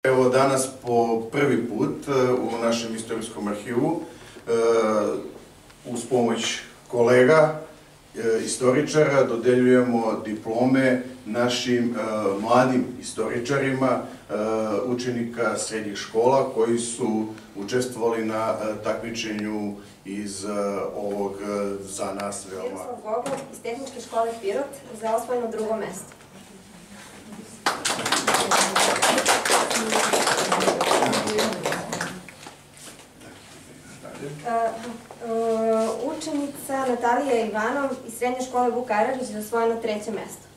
Evo danas po prvi put u našem istorijskom arhivu uz pomoć kolega istoričara dodeljujemo diplome našim mladim istoričarima, učenika srednjih škola koji su učestvovali na takmičenju iz ovog za nas veoma... Miroslav Gogol iz Tehničke škole Pirot za osvojeno drugo mesto. Učenica Natalija Ivanov iz Srednje škole Vuk Karadžić za osvojeno treće mesto.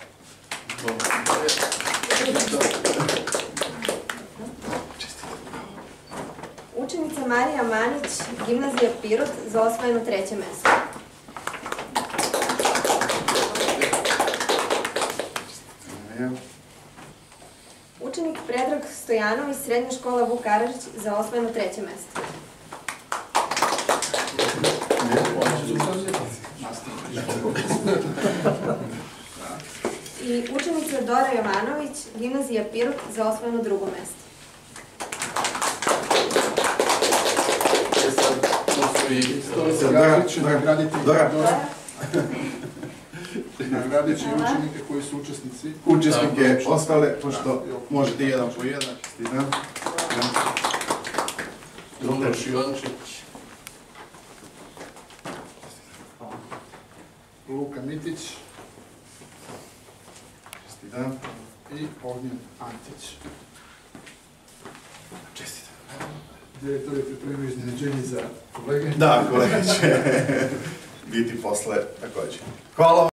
Učenica Marija Manić, Gimnazija Pirot za osvojeno treće mesto. Učenik Predrag Stojanov iz Srednje škole Vuk Karadžić za osvojeno treće mesto. I učenica Dora Jovanović, Gimnazija Pirot za osvojeno drugo mesto. Nagradit će i učenike koji su učesnici. Učesnike ostale, pošto možete jedan po jedan. Druloš Ivančić. Luka Mitić. I Ognjen Antić. Čestitam. Direktor je pripremio iznenađenje za kolege. Da, kolega će biti posle također. Hvala vam.